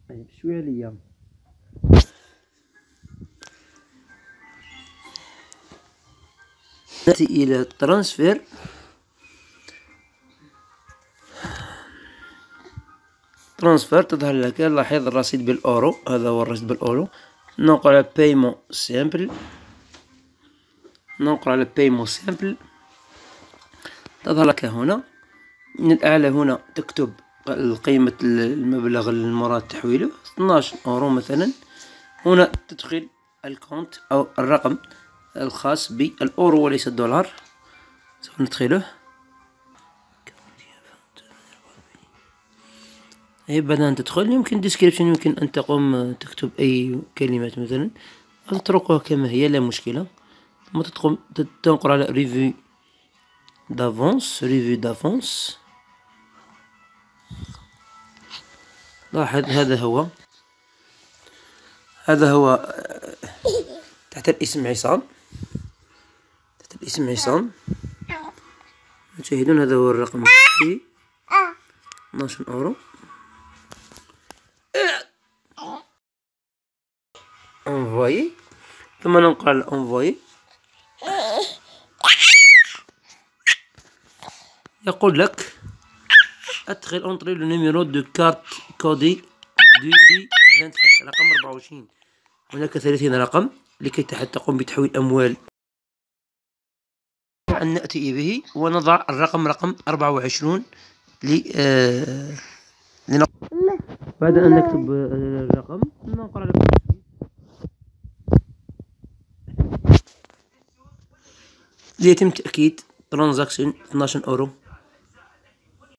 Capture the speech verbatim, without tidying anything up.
شويه ليا. نأتي إلى ترانسفير. ترانسفير تظهر لك، لاحظ الرصيد بالأورو، هذا هو الرصيد بالأورو. ننقل على بايمون سامبل، ننقل على بايمون سامبل، تظهر لك هنا من الأعلى. هنا تكتب قيمة المبلغ المراد تحويله، اثناش أورو مثلا. هنا تدخل الكونت أو الرقم الخاص بالأورو وليس الدولار، سوف ندخله. هي بعد أن تدخل يمكن ديسكريبشن، يمكن أن تقوم تكتب أي كلمات مثلا أو تتركها كما هي، لا مشكلة. ثم تقوم تنقر على ريفيو دافونس، ريفيو دافونس. لاحظ هذا هو هذا هو تحت الاسم عصام، تحت الاسم عصام تشاهدون. هذا هو الرقم في اثناش أورو. انفوي، ثم ننقل على انفوي. يقول لك ادخل انطري لو نيميرو دو كارت كودي دو دي ثلاثة وعشرين، رقم أربعة وعشرين. هناك ثلاثين رقم لكي تقوم بتحويل أموال. أن نأتي به ونضع الرقم رقم أربعة وعشرون ل آه... بعد أن نكتب الرقم ننقل على ليتم تأكيد ترانزاكشن اثناش أورو.